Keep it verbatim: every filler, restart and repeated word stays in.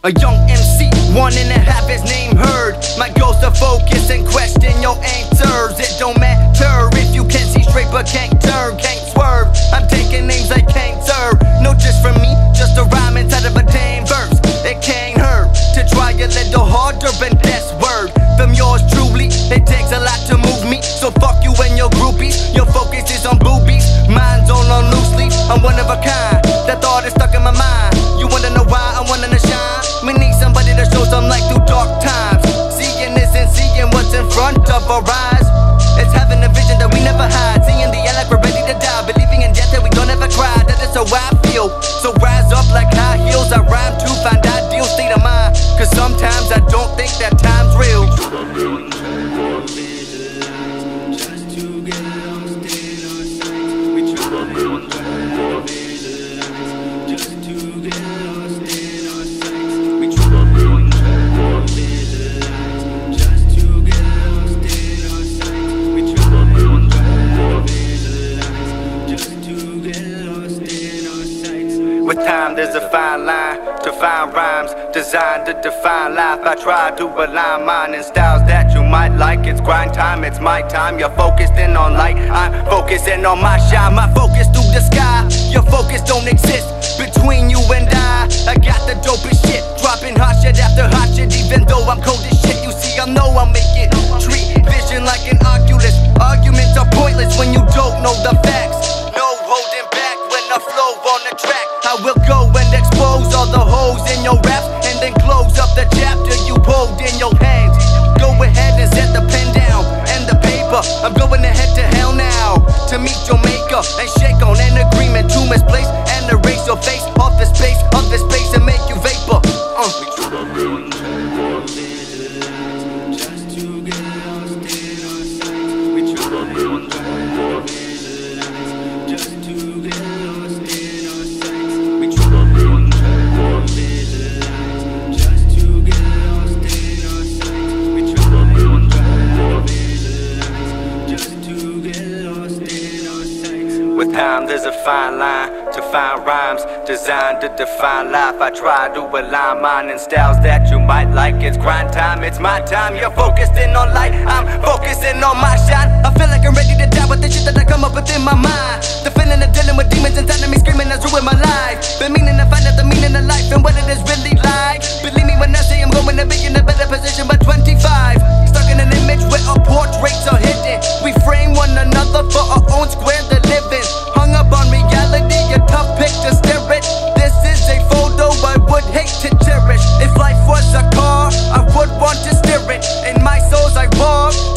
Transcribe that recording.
A young M C, wanting to have his name heard. My goal's to focus and question your answers. It don't matter if you can see straight but can't turn, can't swerve. I'm taking names I can't serve. No just from me, just a rhyme inside of a damn verse. It can't hurt to try a little harder and that's word from yours truly. It takes a lot to move me, so fuck you and your groupies. Your focus is on boobies, mine's on a loose leaf. I'm one of a kind, that thought is stuck in my mind. You wanna know why I'm wanting to shine? We need somebody to show some light through dark times. Seeing this and seeing what's in front of our eyes. It's having a vision that we never hide. Seeing the air like we're ready to die. Believing in death that we don't ever cry. That is how I feel. So rise up like high heels. I rhyme to find ideal state of mind. Cause sometimes I don't think that time's real. With time there's a fine line to find rhymes designed to define life. I try to align mine in styles that you might like. It's grind time, it's my time. You're focused in on light, I'm focusing on my shine. My focus through the sky, your focus don't exist between you and I. I got the dopest shit, dropping hot shit after hot shit. Even though I'm cold as shit, you see I know I'll make it. Treat vision like an Oculus. Arguments are pointless when you don't know the facts. No holding back when I flow on the track. I will go and expose all the holes in your raps, and then close up the chapter you hold in your hands. Go ahead and set the pen down and the paper. I'm going ahead to hell now to meet your maker and shake on an agreement to misplace and erase your face off the space, off the space and make you vapor. Uh. With time there's a fine line to find rhymes designed to define life. I try to align mine in styles that you might like. It's grind time, it's my time. You're focused in on light, I'm focusing on my shine. I feel like I'm ready to die with the shit that I come up with in my mind. The feeling of dealing with demons inside of me screaming that's ruined my life. Been meaning to find out the meaning of life and what it is really like. Believe me when I say I'm going to be in a better position by twenty-five. Stuck in an image where our portraits are hidden. We frame one another for our own square to live in. Hung up on reality, a tough pick to stare at. This is a photo I would hate to cherish. If life was a car, I would want to steer it. In my souls I walk,